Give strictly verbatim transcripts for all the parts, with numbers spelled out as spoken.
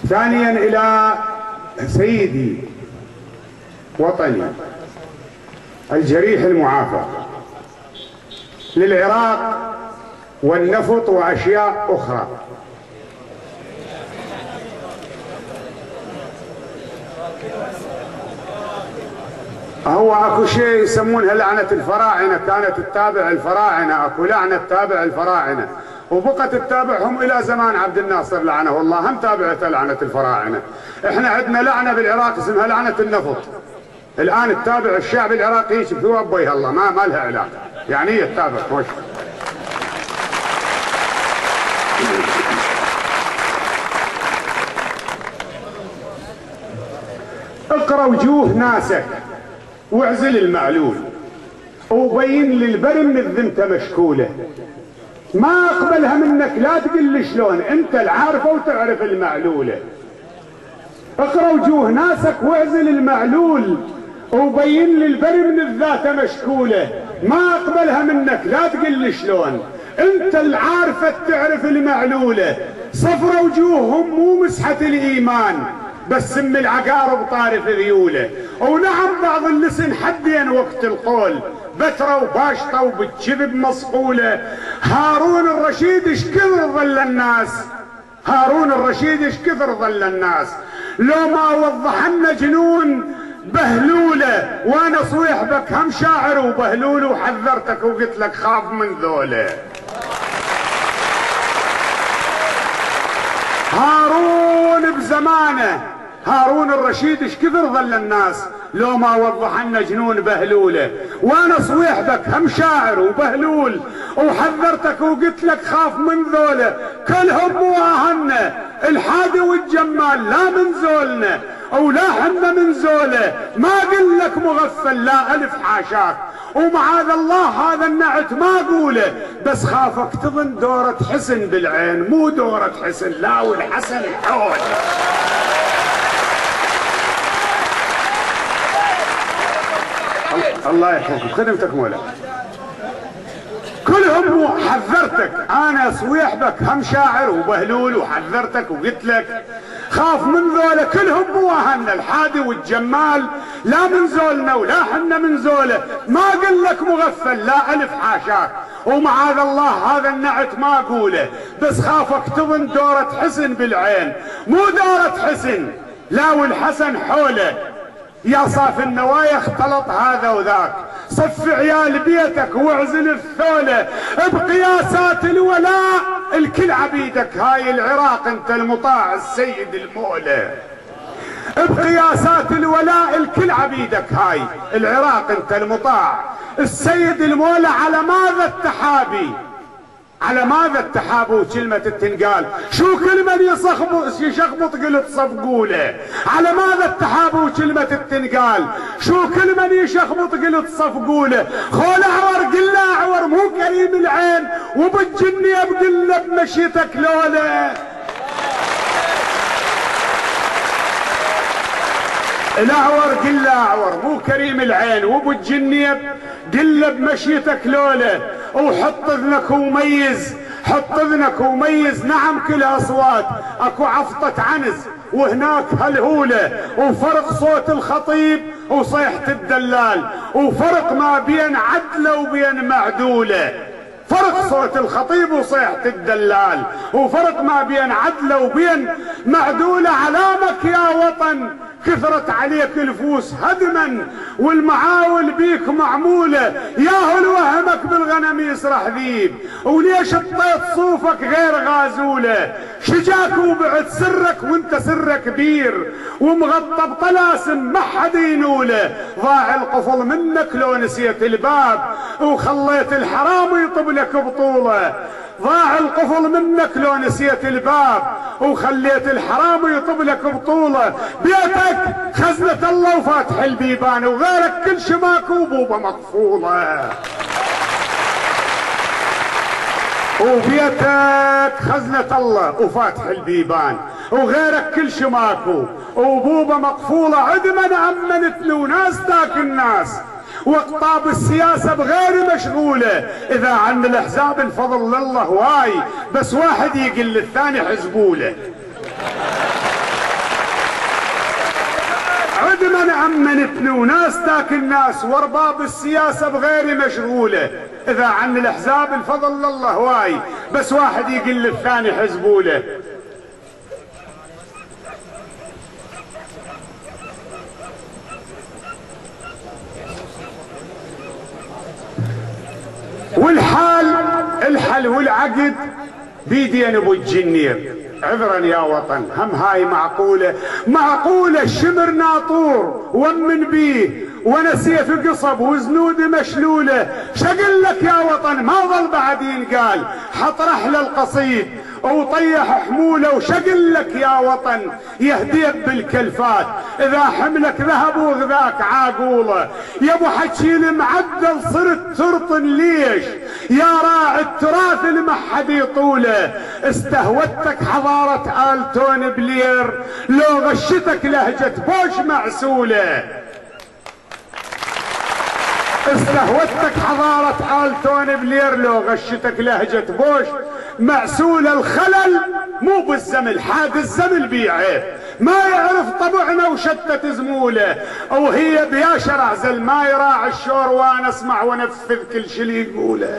ثانيا إلى سيدي وطني الجريح المعافى للعراق والنفط وأشياء أخرى. هو اكو شيء يسمونها لعنة الفراعنة، كانت تتابع الفراعنة، اكو لعنة تتابع الفراعنة وبقت تتابعهم الى زمان عبد الناصر لعنه الله، هم تابعت لعنة الفراعنة. احنا عندنا لعنة بالعراق اسمها لعنة النفط، الان تتابع الشعب العراقي في وبيها الله، ما ما لها علاقة، يعني هي تتابع خوش. اقرا وجوه ناسك واعزل المعلول وبين للبرم الذمته مشكوله، ما اقبلها منك لا تقل لي شلون، انت العارفه وتعرف المعلوله. اقرا وجوه ناسك واعزل المعلول وبين للبرم الذات مشكوله، ما اقبلها منك لا تقل لي شلون، انت العارفه تعرف المعلوله. صفر وجوههم مو مسحه الايمان بس سم العقارب طارف ذيوله، ونعم بعض اللسن حدين وقت القول، بترة وباشطة وبالكذب مصقولة. هارون الرشيد ايش كثر ظل الناس، هارون الرشيد ايش كثر ظل الناس، لو ما وضحنا جنون بهلولة، وانا صويح بك هم شاعر وبهلول، وحذرتك وقلت لك خاف من ذوله. هارون بزمانه، هارون الرشيد ايش كثر ظل الناس لو ما وضح لنا جنون بهلوله، وانا صويح بك هم شاعر وبهلول، وحذرتك وقلت لك خاف من ذوله. كلهم مواهنا الحادي والجمال لا من زولنا ولا حنا من زوله، ما قل لك مغفل لا الف حاشاك، ومعاذ الله هذا النعت ما اقوله، بس خافك تظن دورة حسن بالعين مو دورة حسن، لا والحسن حول. الله يحفظك خدمتك مولاي. كلهم حذرتك، انا صويح بك هم شاعر وبهلول، وحذرتك وقلت لك خاف من ذولا. كلهم مواهنا الحادي والجمال لا من زولنا ولا حنا من زوله، ما قل لك مغفل لا الف حاشاك، ومعاذ الله هذا النعت ما اقوله، بس خافك تظن دورة حسن بالعين مو دورة حسن، لا والحسن حوله. يا صاف النوايا اختلط هذا وذاك، صف عيال بيتك واعزل الثولة، بقياسات الولاء الكل عبيدك، هاي العراق انت المطاع السيد المولى. بقياسات الولاء الكل عبيدك، هاي العراق انت المطاع السيد المولى. على ماذا التحابي، على ماذا التحابوا كلمة التنقال، شو كل من يصخبط يشخبط قلت صفقوله. على ماذا التحابوا كلمة التنقال، شو كل من يشخبط قلت صفقوله. خول اعور قل اعور مو كريم العين، وبالجنية بقله بمشيتك لوله. الاعور قل اعور مو كريم العين، وبالجنية قله بمشيتك لوله. وحط اذنك وميز، حط اذنك وميز، نعم كل اصوات اكو عفطة عنز وهناك هلهولة، وفرق صوت الخطيب وصيحة الدلال، وفرق ما بين عدلة وبين معدولة. فرق صوت الخطيب وصيحة الدلال، وفرق ما بين عدلة وبين معدولة. علامك يا وطن كثرت عليك الفوس هدما، والمعاول بيك معمولة. يا هل وهمك بالغنم يسرح ذيب، وليش طيت صوفك غير غازولة. شجاك وبعد سرك وانت سرك كبير، ومغطى بطلاسم ما حد ينوله. ضاع القفل منك لو نسيت الباب، وخليت الحرام يطب لك بطولة. ضاع القفل منك لو نسيت الباب، وخليت الحرام يطب لك بطولة. بيتك خزنة الله وفاتح البيبان، وغيرك كل شماك وبوبة مقفولة. وبيتك خزنة الله وفاتح البيبان، وغيرك كل شماكو وبوبة مقفولة. عدما أمنتني وناس تاك الناس، واقطاب السياسة بغير مشغولة. اذا عن الاحزاب الفضل لله واي، بس واحد يقل الثاني حزبوله. عد من امنتني وناس تاكل ناس، وارباب السياسة بغيري مشغولة. اذا عن الاحزاب الفضل لله هواي، بس واحد يقل للثاني حزبوله. والحال الحل والعقد بيدين ابو الجنير. عذرا يا وطن، هم هاي معقولة؟ معقولة الشمر ناطور ومن بيه وانا سيف قصب وزنودي مشلولة. شقل لك يا وطن ما ظل بعد ينقال، حط رحل القصيد وطيح حموله. وشقل لك يا وطن يهديك بالكلفات، اذا حملك ذهب وغذاك عاقوله. يا ابو حكي المعدل صرت ترطن ليش؟ يا راعي التراث اللي ما حد يطوله. استهوتك حضارة آل توني بلير، لو غشتك لهجة بوش معسولة. استهوتك حضارة آل توني بلير، لو غشتك لهجة بوش معسولة. الخلل مو بالزمل، حاد الزمل بيعه، ما يعرف طبعنا وشتت زموله. وهي بيا شرع زل ما يراعي الشور، وانا اسمع ونفذ كل شي اللي يقوله.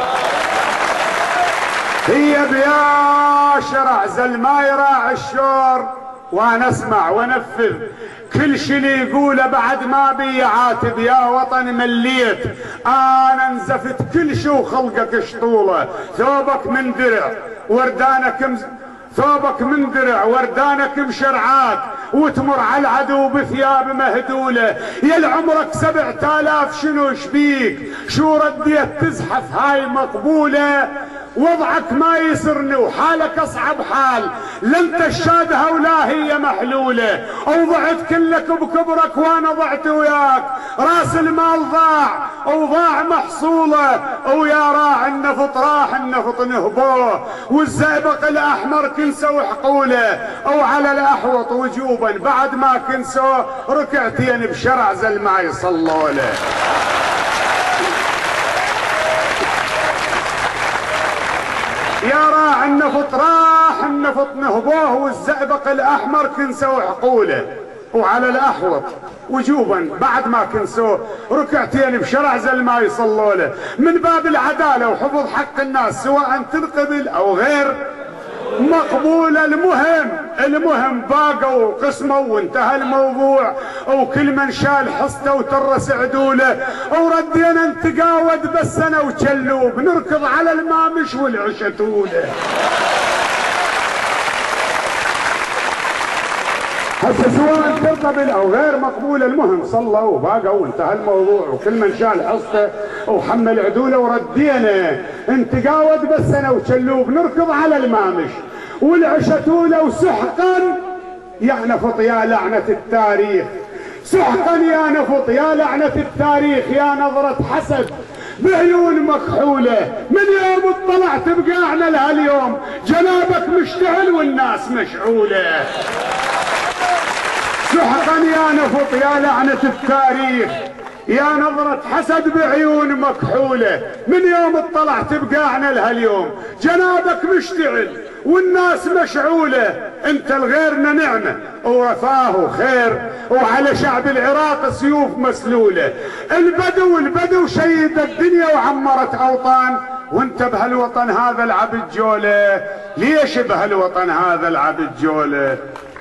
هي بيا شرع زل ما يراعي الشور، وانا اسمع ونفذ كل شي اللي يقوله. بعد ما بي عاتب يا وطن مليت، انا نزفت كل شي وخلقك شطوله. ثوبك من درع وردانك مز... ثوبك من درع وردانك مشرعات، وتمر على العدو بثياب مهدوله. يا لعمرك سبعة آلاف شنو شبيك؟ شو رديت تزحف هاي مقبوله؟ وضعك ما يسرني وحالك اصعب حال، لا انت الشادها ولا هي محلوله. وضعت كلك بكبرك وانا ضعت وياك، راس المال ضاع وضاع محصوله. ويا راعي النفط راح النفط نهبوه، والزئبق الاحمر كنسوا حقوله. وعلى الاحوط وجوبا بعد ما كنسوا ركعتين بشرع زل ما يصلوا له. يا راعي النفط راح النفط نهبوه، والزئبق الاحمر كنسوا حقوله. وعلى الاحوط وجوبا بعد ما كنسوا ركعتين بشرع زل ما يصلوا له. من باب العداله وحفظ حق الناس، سواء تنقبل او غير مقبولة. المهم المهم باقوا قسموا وانتهى الموضوع، وكل من شال حصته وترس عدوله. وردينا نتقاود بس انا وشلوب، نركض على المامش والعشتوله. هسه سواء ترقبل او غير مقبولة، المهم صلوا وباقوا وانتهى الموضوع، وكل من شال حصته وحمل عدوله. وردينا نتقاود بس انا وشلوب، نركض على المامش والعشتوله. وسحقا يا نفط يا لعنة التاريخ، سحقا يا نفط يا لعنة التاريخ، يا نظرة حسد بعيون مكحولة. من يوم اطلعت بقاعنا لهاليوم، جنابك مشتعل والناس مشعولة. سحقا يا نفط يا لعنة التاريخ، يا نظرة حسد بعيون مكحولة. من يوم اطلعت بقاعنا لهاليوم، جنابك مشتعل والناس مشعولة. انت لغيرنا نعمة ورفاه وخير، وعلى شعب العراق سيوف مسلولة. البدو البدو شيد الدنيا وعمرت اوطان، وانت بهالوطن هذا العبد جولة. ليش بهالوطن هذا العبد جولة؟